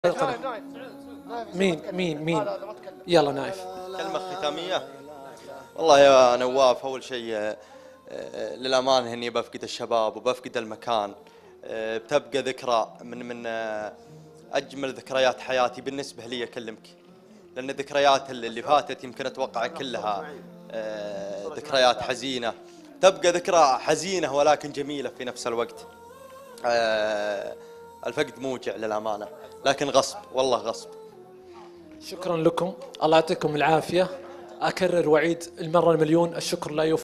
مين يلا نايف. كلمة ختامية. والله يا نواف، أول شيء للأمانة إني بفقد الشباب وبفقد المكان. بتبقى ذكرى من أجمل ذكريات حياتي بالنسبة لي أكلمك، لأن الذكريات اللي فاتت يمكن أتوقع كلها ذكريات حزينة. تبقى ذكرى حزينة ولكن جميلة في نفس الوقت. الفقد موجع للأمانة، لكن غصب، والله غصب. شكرا لكم، الله يعطيكم العافية. أكرر وعيد المرة المليون، الشكر لا يوفى.